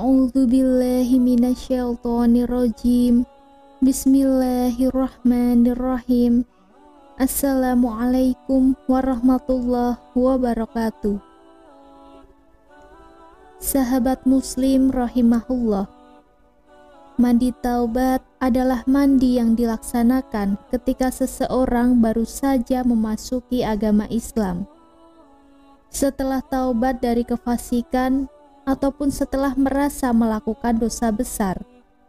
A'udzu billahi minasyaitonir rajim. Bismillahirrahmanirrahim. Assalamualaikum warahmatullahi wabarakatuh. Sahabat muslim rahimahullah, mandi taubat adalah mandi yang dilaksanakan ketika seseorang baru saja memasuki agama Islam. Setelah taubat dari kefasikan ataupun setelah merasa melakukan dosa besar.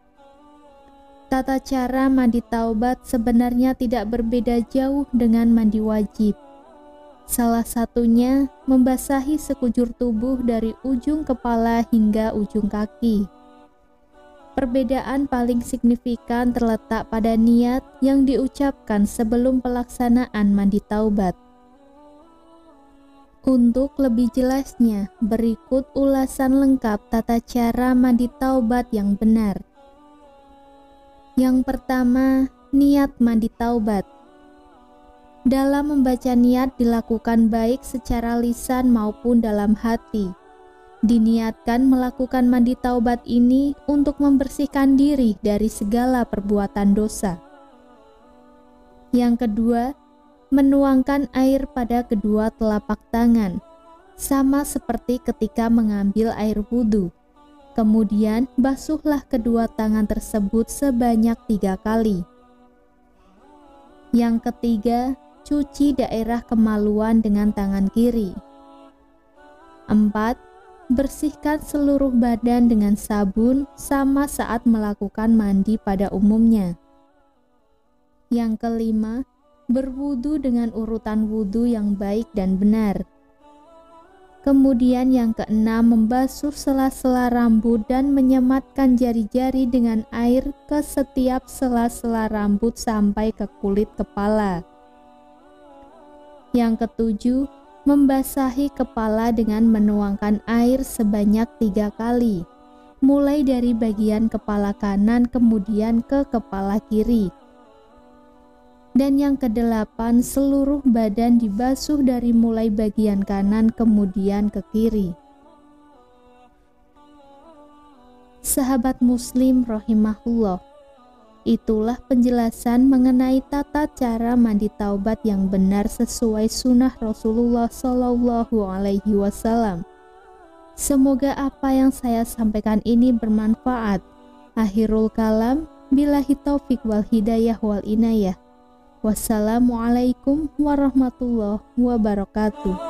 Tata cara mandi taubat sebenarnya tidak berbeda jauh dengan mandi wajib. Salah satunya membasahi sekujur tubuh dari ujung kepala hingga ujung kaki. Perbedaan paling signifikan terletak pada niat yang diucapkan sebelum pelaksanaan mandi taubat. Untuk lebih jelasnya, berikut ulasan lengkap tata cara mandi taubat yang benar. Yang pertama, niat mandi taubat. Dalam membaca niat dilakukan baik secara lisan maupun dalam hati. Diniatkan melakukan mandi taubat ini untuk membersihkan diri dari segala perbuatan dosa. Yang kedua, menuangkan air pada kedua telapak tangan, sama seperti ketika mengambil air wudhu. Kemudian basuhlah kedua tangan tersebut sebanyak 3 kali. Yang ketiga, cuci daerah kemaluan dengan tangan kiri. 4. Bersihkan seluruh badan dengan sabun sama saat melakukan mandi pada umumnya. Yang kelima, berwudu dengan urutan wudu yang baik dan benar. Kemudian yang keenam, membasuh sela-sela rambut dan menyematkan jari-jari dengan air ke setiap sela-sela rambut sampai ke kulit kepala. Yang ketujuh, membasahi kepala dengan menuangkan air sebanyak 3 kali, mulai dari bagian kepala kanan kemudian ke kepala kiri. Dan yang kedelapan, seluruh badan dibasuh dari mulai bagian kanan kemudian ke kiri. Sahabat muslim rahimahullah, itulah penjelasan mengenai tata cara mandi taubat yang benar sesuai sunnah Rasulullah Shallallahu Alaihi Wasallam. Semoga apa yang saya sampaikan ini bermanfaat. Akhirul kalam, billahi taufik wal hidayah wal inayah. Wassalamualaikum warahmatullahi wabarakatuh.